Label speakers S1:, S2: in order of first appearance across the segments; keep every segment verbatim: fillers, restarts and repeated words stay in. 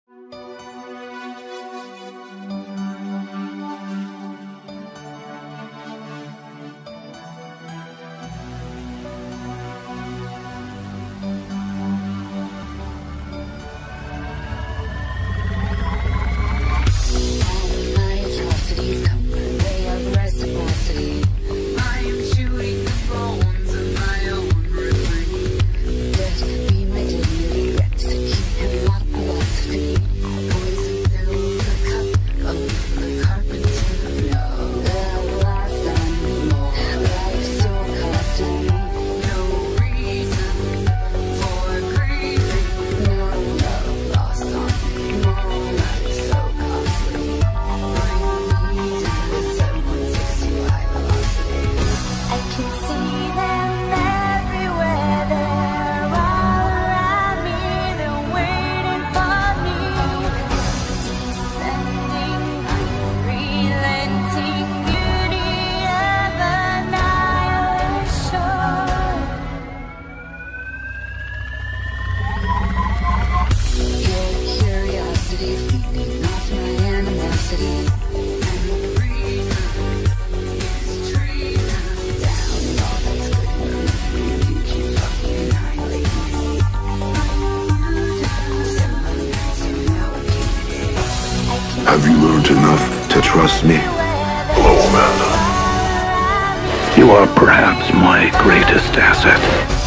S1: Have you learned enough to trust me?
S2: Hello, Amanda.
S3: You are perhaps my greatest asset.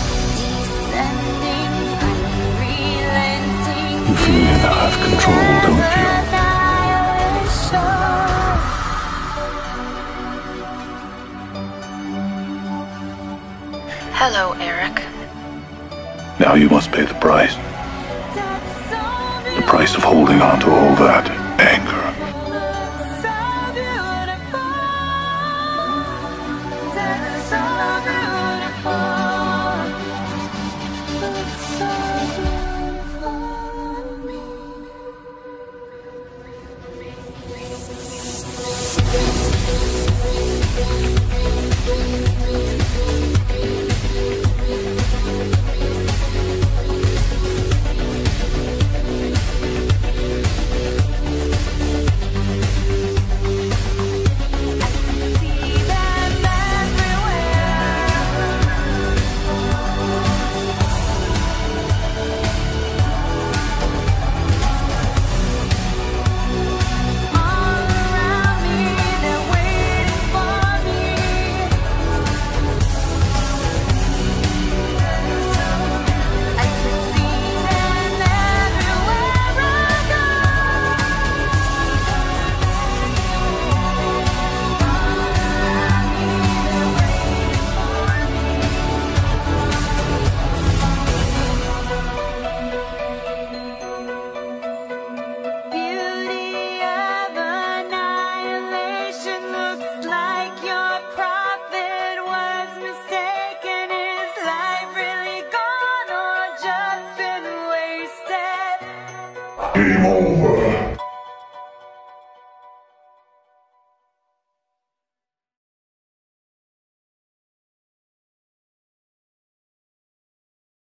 S2: You feel you now have control, don't you?
S4: Hello, Eric.
S2: Now you must pay the price. The price of holding on to all that anger. Game over.